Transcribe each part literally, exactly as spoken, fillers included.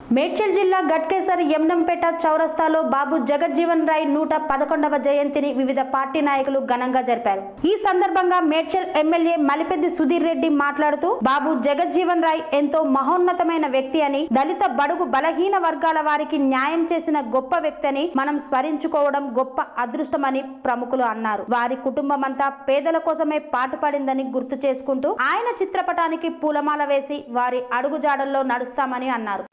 మేడ్చల్ జిల్లా గట్కేసర్ యమ్నంపేట చౌరస్తాలో బాబు జగజ్జీవన్ రాయ్ నూట పదకొండవ జయంతిని వివిధ పార్టీ నాయకులు ఘనంగా జరిపారు. ఈ సందర్భంగా మేడ్చల్ ఎమ్మెల్యే మలిపెద్ది సుధీర్ రెడ్డి మాట్లాడుతూ బాబు జగజ్జీవన్ రాయ్ ఎంతో మహోన్నతమైన వ్యక్తి అని, దళిత బడుగు బలహీన వర్గాల వారికి న్యాయం చేసిన గొప్ప వ్యక్తి అని మనం స్మరించుకోవడం గొప్ప అదృష్టమని ప్రముఖులు అన్నారు. వారి కుటుంబమంతా పేదల కోసమే పాటుపడిందని గుర్తు చేసుకుంటూ ఆయన చిత్రపటానికి పూలమాల వేసి వారి అడుగుజాడల్లో నడుస్తామని అన్నారు.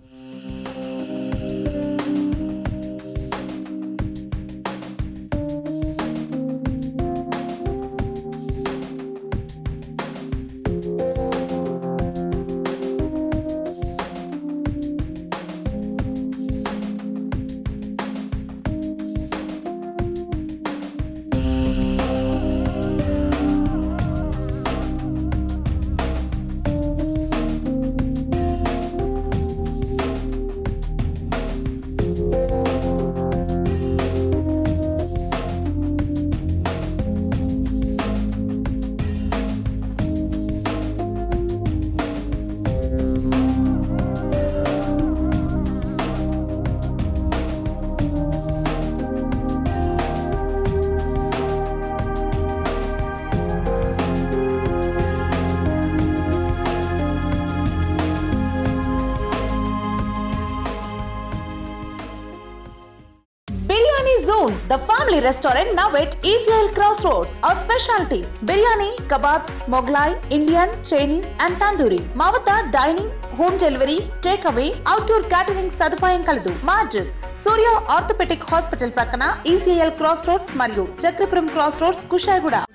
Zone, the family restaurant now at E C L Crossroads. Our specialties: biryani, kebabs, Mughlai, Indian, Chinese and Tandoori. Mavata dining, home delivery, takeaway, outdoor catering సదుపాయం కలదు. మా అడ్రస్ సూర్య ఆర్థోపెడిక్ హాస్పిటల్ ప్రక్కన E C L Crossroads మరియు Chakrapuram Crossroads Kushaiguda.